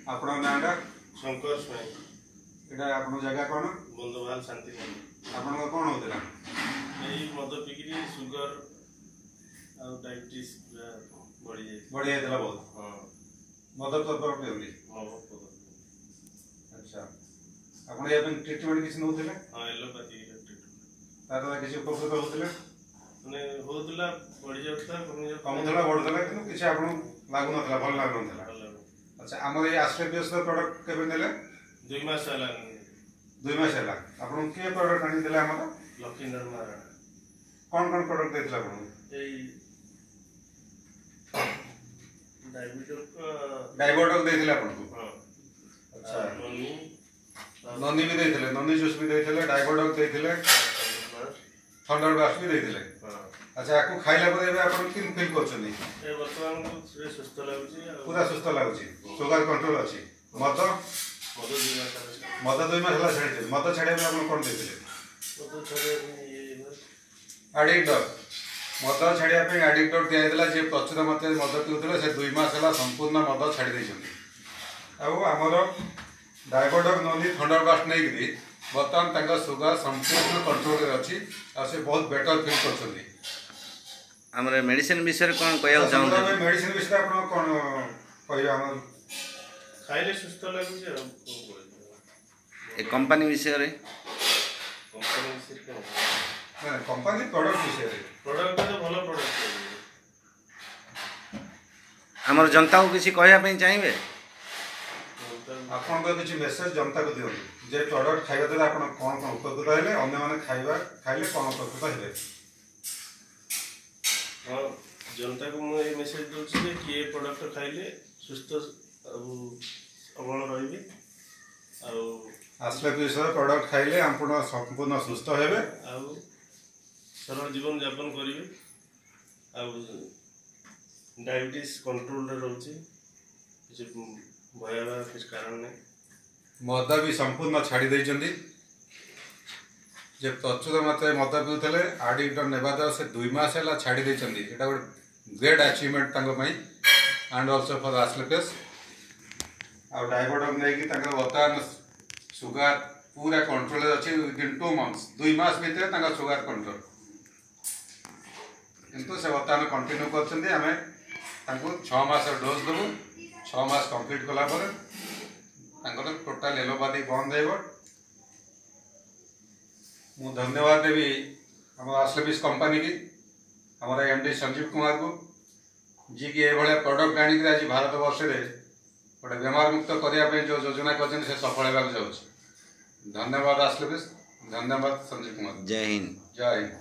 आपन नाटा शंकर स्वाई एटा आपन जगह कोन बंदोवाल शांति आपन कोन होतला यही मद पिकरी सुगर आ डायबिटीज बढ़ी जायतला बहुत हां मद तो पर पेउली अच्छा आपन या ट्रीटमेंट किछ नउतले हां एलोपैथी ट्रीटमेंट तार किछ उपकृत होतले माने होतला बढ़ी जाता कमुतला बढ़तला किनु किछ आपन लागु नथला भल लागु नथला अच्छा हमर ये आस्ट्रेलियस प्रोडक्ट केबे नेले 2 मास होला 2 मास होला आपन के प्रोडक्ट आनी देला हमर लखींदर महाराणा कोन कोन प्रोडक्ट देतला आपन एई डायबोटॉक देतले आपन को हां अच्छा ननी ननी भी देतले ननी जूस भी देतले डायबोटॉक देतले थंडर बास भी देतले हां अच्छा आपको खाइला परे आपन किन फील करछनी ए वर्तमान को सुस्त लागुची पूरा सुस्त लागुची शुगर कंट्रोल अछि मद 2 मास होला छाडी मद छाडी आपन कोन देतले एडिक्टर मद छाड़िया एडिक्टर दिखाई जे प्रचुर मात्रा मद पीउले से 2 मास होला संपूर्ण मद छाड़ी देछन्ती आमर डायबोटॉक नली थंडर बास्ट नहीं बर्तमान तक सुगर संपूर्ण कंट्रोल अच्छी से बहुत बेटर फील करछन्ती हमरे मेडिसिन विषय कोन कहया चाहू मेडिसिन विषय आपण कोन कहया हम खाइले सुस्त लागुची ए कंपनी विषय रे कंपनी प्रोडक्ट विषय रे प्रोडक्ट तो भलो प्रोडक्ट हमर जनता को किसी कहया पे चाहिबे आपन तो किछि मेसेज जनता को दियो जे प्रोडक्ट खाइबा द्वारा आपण कोन कोन उपकृत हेले अन्य माने खाइले कोन उपकृत हेले हां जनता को मु ए मेसेज दोछि जे कि ए प्रोडक्ट खाइले सुस्त अबल रहिबे आ आस्ट्रेलियस प्रोडक्ट खाइले आपण संपूर्ण सुस्त हेबे आ सरल जीवन यापन करेंगे आ डायबिटीज कंट्रोल रोचे किसी भयावह किसी कारण नहीं मद भी संपूर्ण छाड़ी देइचंदी जे प्रचुर मात्रा मद पीउथले एडिक्टर नेबा द्वारा से 2 मास होला छाड़ी देइचंदी एटा ग्रेट अचीवमेंट तांको पई एंड आल्सो फॉर आस्ट्रेलियस आ डायबिटीज नै कि तांको वर्तमान शुगर पूरा कंट्रोल अछि विदिन 2 मंथ्स 2 मास भीतर तांको शुगर कंट्रोल किंतु से वर्तमान कंटिन्यू करछन्ती हमें तांको 6 मास डोज देबो 6 मास कंप्लीट कला पर तांको टोटल एलोपैथी बंद हेबो मु धन्यवाद देवी हम आस्ट्रेलियस कंपनी की हमारा एमडी संजीव कुमार को जी की ए भले प्रोडक्ट आनी आज भारत वर्ष रे गोटे बेमार मुक्त करने जो योजना कर सफल होगा जाऊँ धन्यवाद आस्ट्रेलियस धन्यवाद संजीव कुमार जय हिंद जय हिंद।